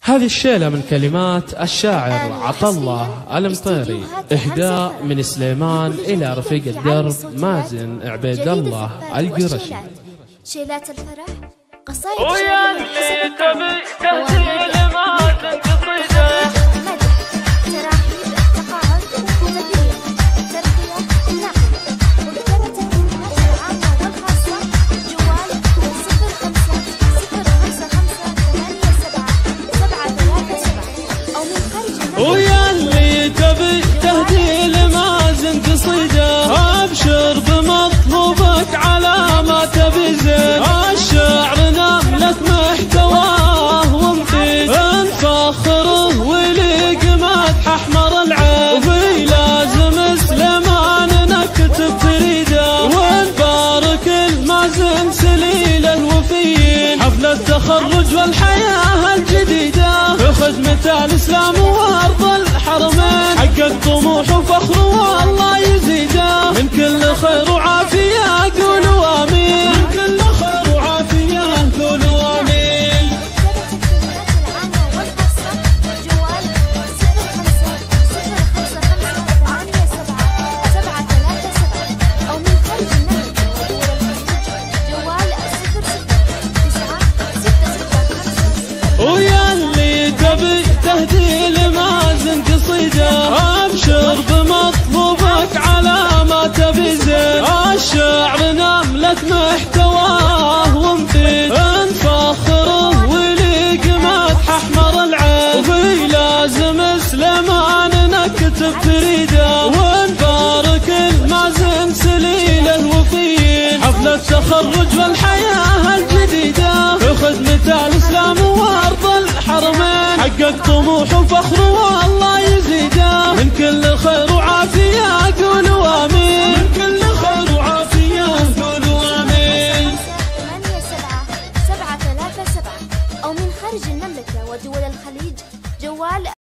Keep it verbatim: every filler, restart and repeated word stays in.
هذه الشيلة من كلمات الشاعر عطلة المطيري، إهداء من سليمان إلى رفيق الدرب مازن عبيد الله القرشي. شيلات الفرح قصايد ويا اللي تبي تهدي لمازن قصيدة تراحيب تقاعد تدبير ترقية ناقية وبكرة الأمهات العامة والخاصة جوال صفر خمسة صفر خمسة خمسة ثمانية سبعة سبعة ثلاثة سبعة أو من خارج. ويا اللي تبي تهدي لمازن قصيدة أبشر بمطلوبك على ما تبي زين. الشعر نملة محتواه ومفيد نفخره وليق مدح أحمر العين وفي لازم سليمان نكتب فريدة ونبارك المازن سليل الوفيين حفلة التخرج والحياة الجديدة في خدمة الإسلام وأرض الحرمين حقق طموح وفخر والله يزيده من كل خير وعافية قولوا آمين. من كل خير وعافية قولوا آمين. ويا اللي تبي تهدي لمازن قصيدة أبشر بمطلوبك على ما تبي زين. الشعر نملة محتواه ومفيد نفخره وليق مدح أحمر العين وفي لازم سليمان نكتب فريدة ونبارك المازن سليل الوفيين حفلة التخرج والحياة الجديدة في خدمة الإسلام وأرض الحرمين حقق طموح وفخر والله يزيده من كل خير وعافية قولوا آمين. من كل خير وعافية قولوا آمين. ثمانية سبعة سبعة ثلاثة سبعة أو من خارج المملكة ودول الخليج جوال